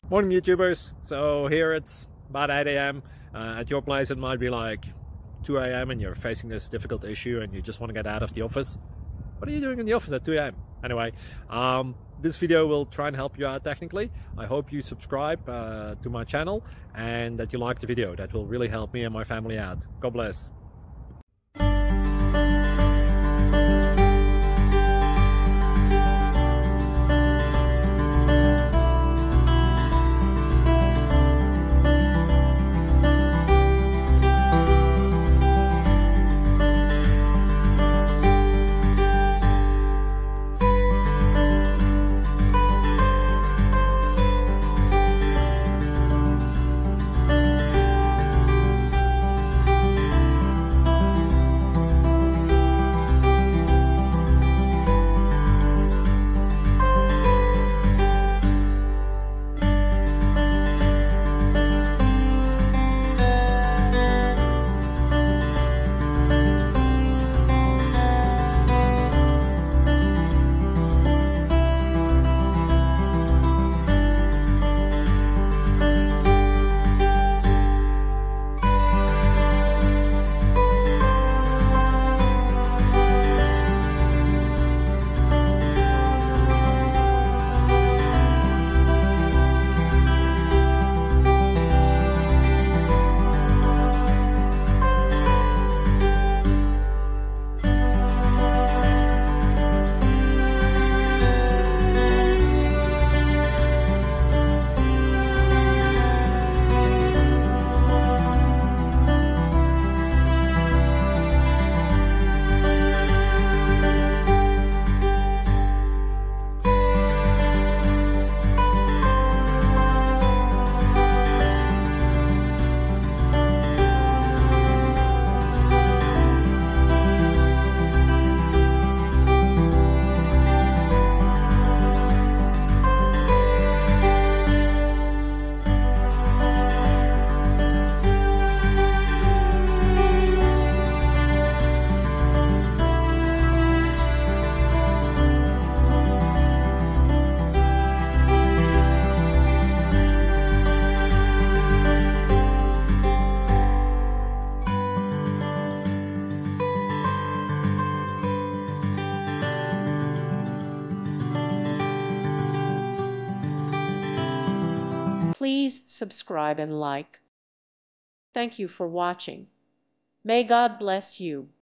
Morning YouTubers. So here it's about 8 a.m. At your place it might be like 2 a.m. and you're facing this difficult issue and you just want to get out of the office. What are you doing in the office at 2 a.m.? Anyway, this video will try and help you out technically. I hope you subscribe to my channel and that you like the video. That will really help me and my family out. God bless. Please subscribe and like. Thank you for watching. May God bless you.